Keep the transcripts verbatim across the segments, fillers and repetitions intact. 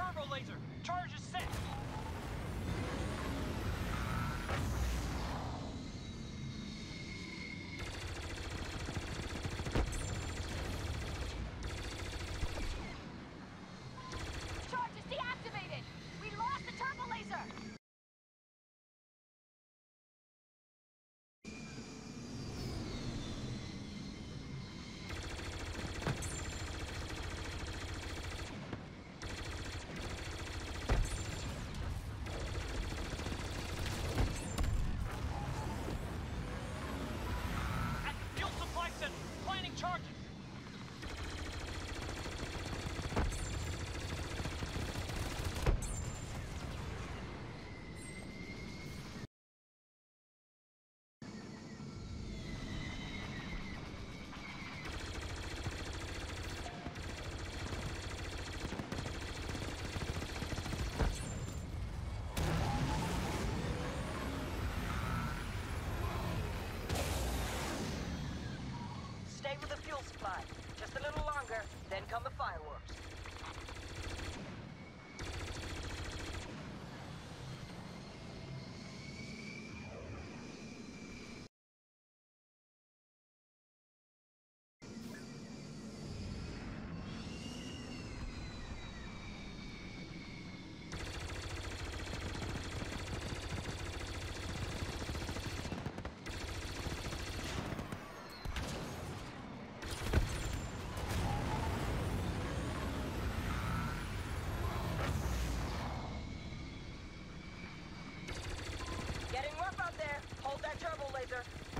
turbo laser! Charge is set! Charge is deactivated! We lost the turbo laser! Planning charges! Stay with the fuel supply. Just a little longer, then come the fireworks. Getting rough out there. Hold that turbo laser.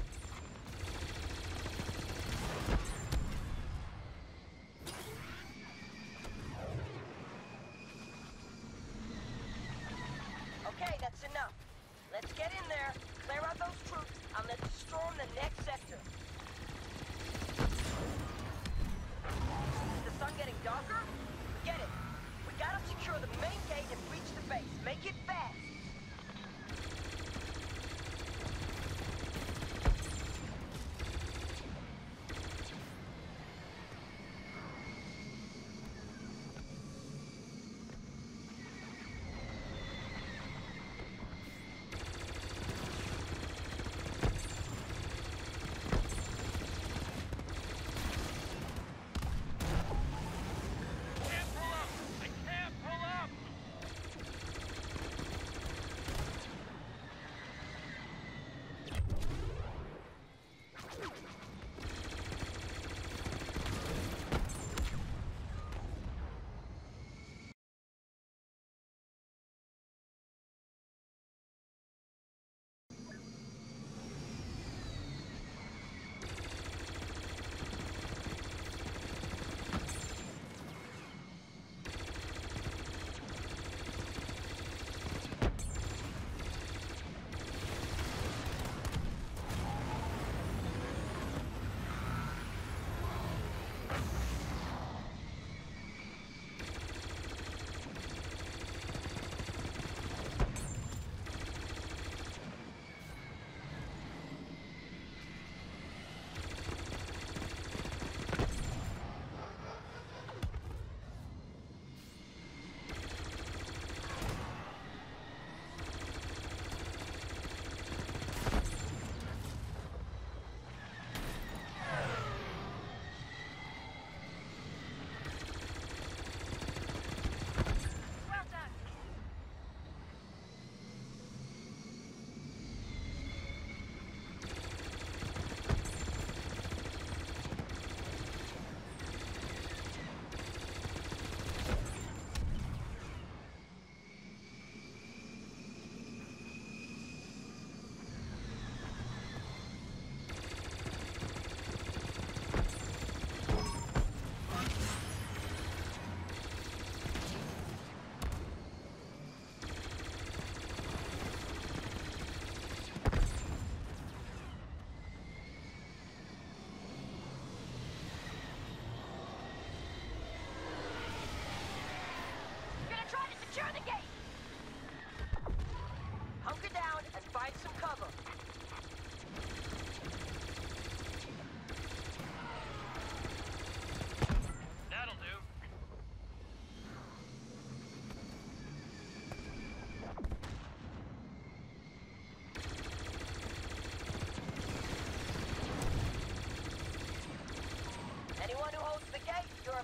Okay, that's enough. Let's get in there, clear out those troops, and let's storm the next sector. Is the sun getting darker? Forget it. We gotta secure the main gate and reach the base. Make it fast.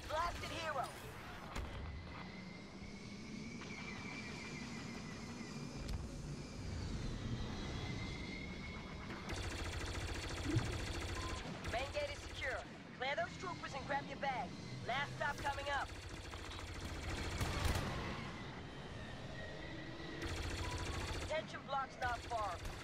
blasted hero. Main gate is secure. Clear those troopers and grab your bag. Last stop coming up. Detention block's not far.